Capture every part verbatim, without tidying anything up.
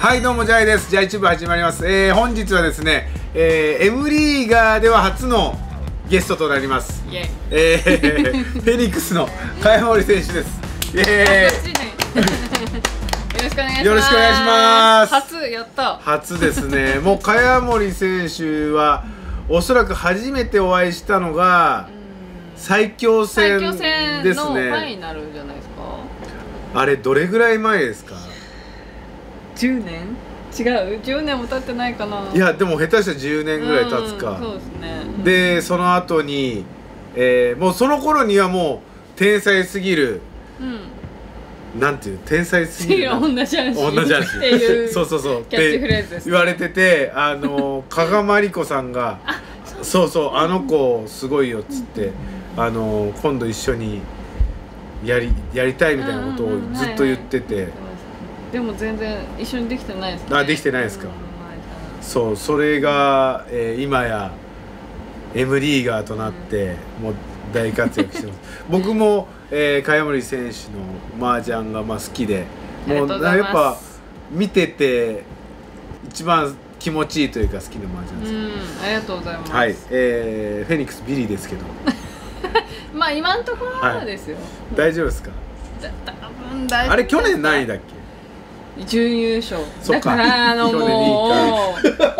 はい、どうもジャイです。ジャイチューブ始まります。えー、本日はですね、えー、M リーガーでは初のゲストとなります。 イエイ。 えー、フェニックスの茅森選手です。イエーイ。 よろしくお願いします。 よろしくお願いします。 初やった。 初ですね。もう茅森選手はおそらく初めてお会いしたのが最強戦ですね。 最強戦のファイナルじゃないですか。 あれどれぐらい前ですか？ じゅうねん？違う、じゅうねんも経ってないかな。 いやでも下手したらじゅうねんぐらい経つか。 うん、そうですね。 でその後に、えー、もうその頃にはもう天才すぎる、うん、なんていう天才すぎる女じゃんし女じゃんしっていうそうそうそうキャッチフレーズです、ね、 言われてて、あの加賀まりこさんがそうそうあの子すごいよっつって、あの今度一緒にやりやりたいみたいなことをずっと言ってて、 でも全然一緒にできてないですね。 あ、できてないですか。そう、それが、えー、今や M リーガーとなって、うん、もう大活躍してます僕も、えー、茅森選手の麻雀がまあ好きで、もうやっぱ見てて一番気持ちいいというか好きな麻雀です。うん、 ありがとうございます。 はい、えー、フェニックスビリーですけどまあ今のところはですよ、はい、 大丈夫ですか？ 多分大丈夫ですか？あれ去年何位だっけ？ 準優勝だからあのもう大ラスでせんてん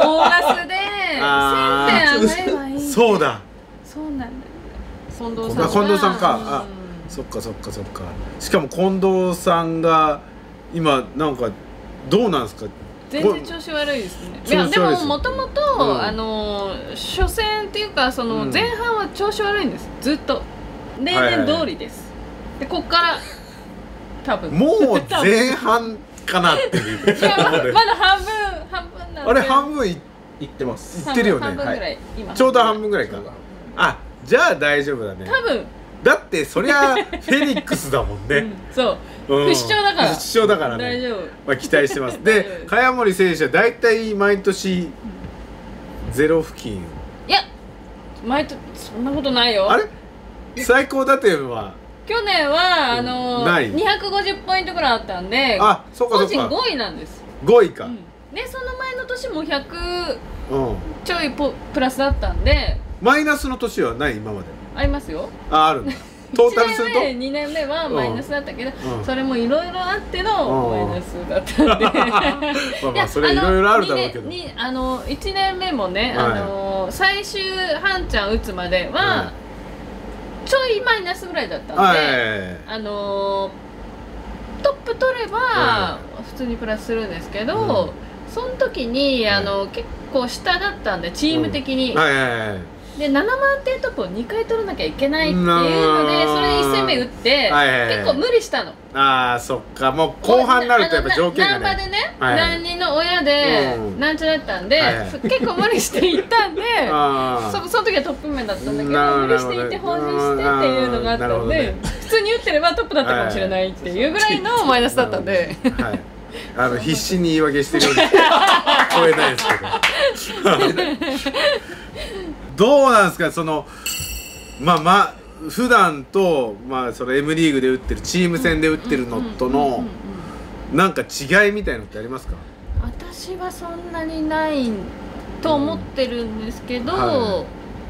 上がればいい。 そうだそうなんだよ。近藤さん近藤さんか、あ、そっかそっかそっか。しかも近藤さんが今なんかどうなんですか？ 全然調子悪いですね。いやでももともとあの初戦っていうかその前半は調子悪いんです、ずっと例年通りです。でこっから多分もう前半かなっていう。 いや ま, まだ半分半分なんで。 あれ半分 い, いってます。 いってるよね。 半分ぐらい、今ちょうど半分ぐらいか。あ、じゃあ大丈夫だね。 多分。 だってそりゃフェニックスだもんね。 うん、そう。うん、不死鳥だから。 不死鳥だからね。 大丈夫。 まあ期待してます。で、茅森選手はだいたい毎年ゼロ付近。 いや、毎年そんなことないよ。 あれ？最高打点は。 去年はあのー、にひゃくごじゅうポイントぐらいあったんで、 あ、そうかそうか、 個人ごいなんです。 ごいか、うん、 でその前の年もひゃくちょいポプラスだったんで、 マイナスの年はない今まで？ありますよ。 あ、あるんだトータルするとにねんめはマイナスだったけど、うん、それもいろいろあってのマイナスだったんでまあまあそれいろいろあるだろうけど、 にあのいちねんめもね、はい、あの最終半チャン打つまでは、はい、ちょいマイナスぐらいだったんで、はい、あのトップ取れば普通にプラスするんですけど、うん、その時にあの、はい、結構下だったんでチーム的に、うん、はいはいはい、でななまんてんトップをにかい取らなきゃいけないっていうので、それでいち戦目打って、はいはいはい、結構無理したの。 ああ、そっか。もう後半になるとやっぱ条件がね、 ナンバでね、はい、何人の親で、うん、なんちゃらだったんで、はいはい、結構無理していったんでそ, その時はトップ面だったんだけど、無理していって放心してっていうのがあったんで、ね、普通に打ってればトップだったかもしれないっていうぐらいのマイナスだったんで、はい、 あの必死に言い訳してるように聞こえないですけどどうなんですか、そのまあまあ普段と、まあ、その M リーグで打ってるチーム戦で打ってるのとのなんか違いみたいのってありますか？ 私はそんなにないと思ってるんですけど、うん、はい、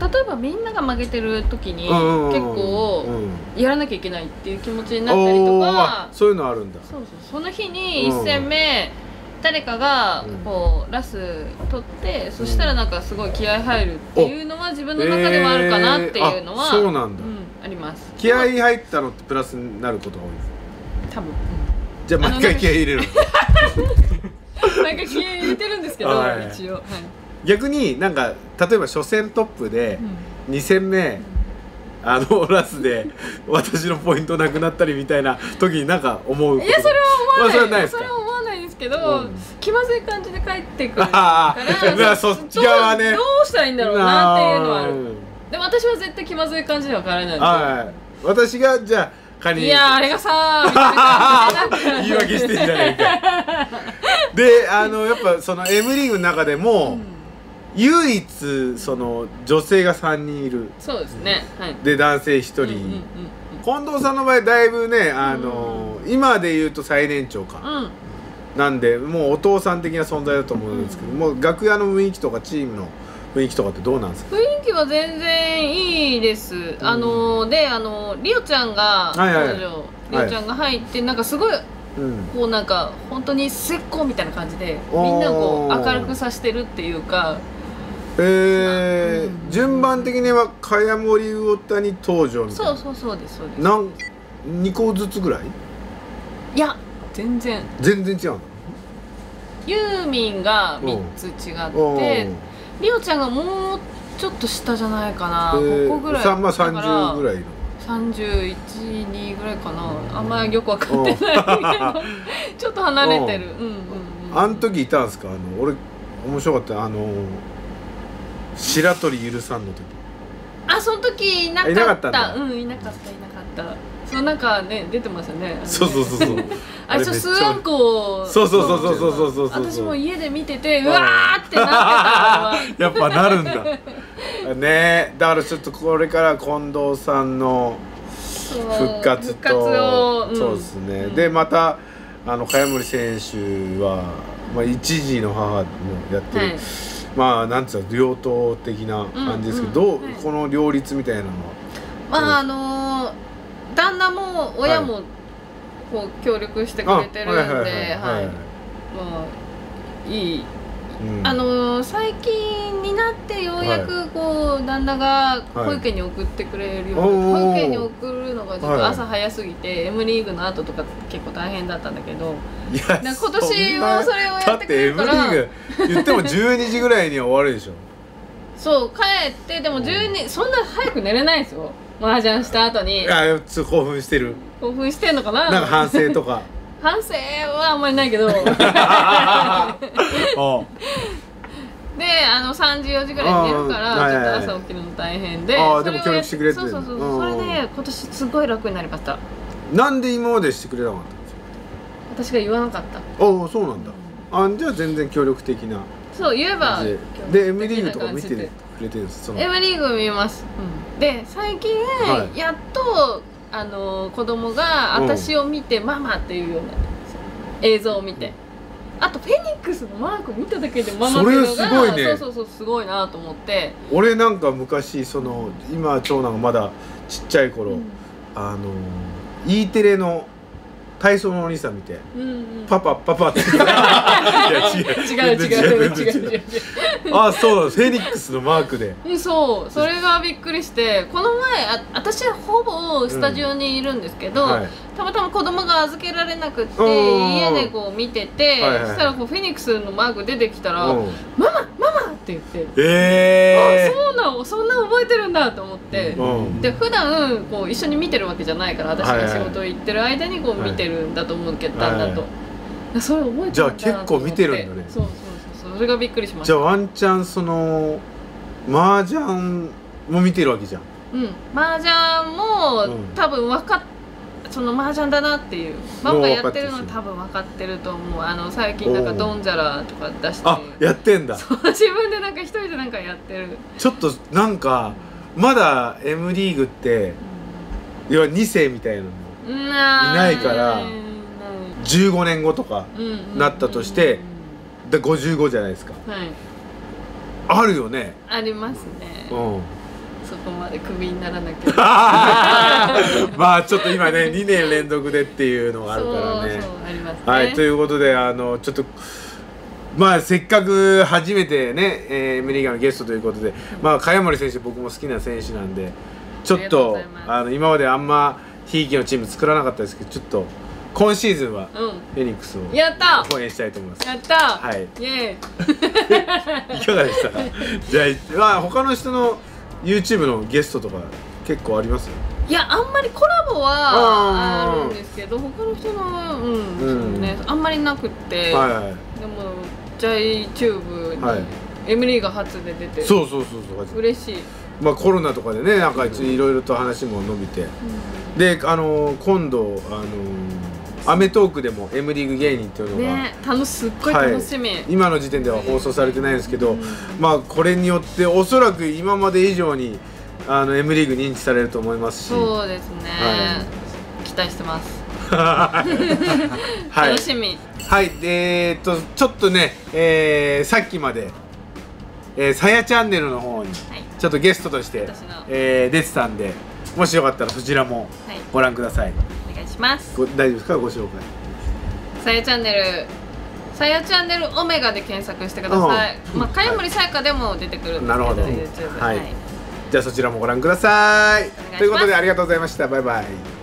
例えばみんなが負けてる時に結構やらなきゃいけないっていう気持ちになったりとか、 そういうのあるんだ。 そうそう、その日にいち戦目、うん、誰かがこうラス取って、うん、そしたらなんかすごい気合入るっていうのは自分の中でもあるかなっていうのは、 えー、そうなんだ、 うん、あります。 気合入ったのってプラスになることが多いです。 多分、うん、 じゃあ毎回気合入れる毎回気合入れてるんですけど、はい、一応、はい、 逆になんか例えば初戦トップでに戦目、うん、あのラスで私のポイントなくなったりみたいな時になんか思うこと。 いや、それは思わない、まあ、それはないですか？ それは思わないですけど、うん、気まずい感じで帰ってくるからそっち側ね、 どうしたらいいんだろうなっていうのはある。でも私は絶対気まずい感じでは帰らないんで、 はい、私がじゃあ仮にいやあれがさーみたいな言い訳してんじゃないかで、あのやっぱその M リーグの中でも、うん、唯一その女性がさんにんいる。 そうですね、はい、 で男性ひとり、近藤さんの場合だいぶね、あの、うん、今で言うと最年長か、 うん、 なんでもうお父さん的な存在だと思うんですけど、うん、もう楽屋の雰囲気とかチームの雰囲気とかってどうなんですか？ 雰囲気は全然いいです、うん、あのであのリオちゃんが登場、はいはい、リオちゃんが入ってなんかすごい、うん、こうなんか本当に石膏みたいな感じでみんなをこう明るくさせてるっていうか、 えーうん、順番的には茅森魚谷登場みたいな。 そうそうそうですそうです。 なんにこずつぐらい？ いや全然全然違うの。 ユーミンがみっつ違ってリオちゃんがもうちょっと下じゃないかな、えー、ここぐらいまあさんじゅうぐらいのさんじゅういち、にぐらいかな、あんまりよく分かってないけどちょっと離れてる。うんうんうん。 あの時いたんすか？あの俺面白かったあの白鳥ゆるさんの時。 あ、その時いなかった。 いなかったんだ。 うん、いなかったいなかった。そのなんかね出てますよね。 そうそうそうそう。 あれスワンコ。 そうそうそうそうそうそうそう。 私も家で見ててうわーってなってた。 やっぱなるんだ。ね、だからちょっとこれから近藤さんの復活と、そうですね。でまたあの茅森選手はまあ一児の母もやってる。まあなんつうの両党的な感じですけど、どうこの両立みたいなのは。 まああの旦那も親もこう協力してくれてるんで、はい、まあいい、うん、あの最近になってようやくこう旦那が保育園に送ってくれるように、はい、保育園に送るのがちょっと朝早すぎて、はい、M リーグの後とか結構大変だったんだけど、いや今年もそれをやってくれるからだって M リーグ言ってもじゅうにじぐらいには終わるでしょ。 そう帰ってでもじゅうに、うん、そんな早く寝れないですよ。麻雀した後に。 あ、ちょっと興奮してる。 興奮してんのかな。 なんか反省とか。 反省はあんまりないけど。で、あのさんじよじぐらいに寝るからちょっと朝起きるの大変で。 ああ、でも協力してくれてる。 そうそうそう。それで今年すごい楽になりました。 なんで今までしてくれなかったんですか。 私が言わなかった。 ああ、そうなんだ。あ、じゃあ全然協力的な。 そう言えば。 で M リーグとか見てくれてるんです。 M リーグ見ます。で最近やっとあの子供が私を見てママっていうようになったんですよ。映像を見て。あとフェニックスのマーク見ただけでママっていうのがそれすごいね。 そうそうそうすごいなと思って。 俺なんか昔その今長男がまだちっちゃい頃、うん、あの E テレの体操のお兄さん見て、うんうん、パパパパって言っていや違う違う違う違う違う違うあ、そうフェニックスのマークで、 うん、そうそれがびっくりしてこの前あ私はほぼスタジオにいるんですけど、うんはい、たまたま子供が預けられなくって家でこう見てて、はいはいはい、そしたらこうフェニックスのマーク出てきたら「ママママ!」って言って「えー、あそうなのそんな覚えてるんだ」と思って、うん、で普段こう一緒に見てるわけじゃないから私が仕事行ってる間にこう見てるんだと思うけど、旦那と、はい、それ覚えてるんだじゃあ結構見てるんだね。 そうそうそうそれがびっくりしました。 じゃあワンチャンその麻雀も見てるわけじゃん。 うん麻雀も、うん、多分分かっその麻雀だなっていうママがやってるの多分分かってると思う。あの最近なんかドンジャラとか出してあやってんだ。 そう自分でなんか一人でなんかやってる。 ちょっとなんかまだ M リーグって、うん、要はに世みたいなのいないからじゅうごねんごとかなったとしてでごじゅうごじゃないですか、はい、あるよね。 ありますね、うん、そこまでクビにならなきゃまあちょっと今ねにねん連続でっていうのがあるからね。そうそうありますね。 はいということであのちょっとまあせっかく初めてね、えー、M リーガーのゲストということで、うん、まあ茅森選手僕も好きな選手なんでちょっとあの今まであんまひいきのチーム作らなかったですけどちょっと今シーズンはフェニックスを応援したいと思います。 やったはい。 イエーイいかがでしたか。じゃあ他の人の YouTube のゲストとか結構あります？ いやあんまりコラボはあるんですけど他の人のうん、うんそうね、あんまりなくって、はいはい、でもジャイチューブに、はい、M リーガー初で出てそうそうそうそう嬉しい。 まあコロナとかでねなんかいろいろと話も伸びて、うん、であの今度あのアメトークでも M リーグ芸人っていうのが、 ね、楽しすっごい楽しみ、 はい、今の時点では放送されてないんですけど、うん、まあこれによっておそらく今まで以上にあの M リーグ認知されると思いますしそうですね、はい、期待してますはい、 楽しみ。 はい、えー、っとちょっとね、えー、さっきまで、えー、さやチャンネルの方にちょっとゲストとして、はい、えー、出てたんで、もしよかったらそちらもご覧ください。 お願いします。 大丈夫ですか、ご紹介。 さやチャンネル、さやチャンネルオメガで検索してください。まあ、茅森さやかでも出てくるんですけど、 なるほど。 YouTube。 はい。じゃあそちらもご覧ください。ということでありがとうございました。バイバイ。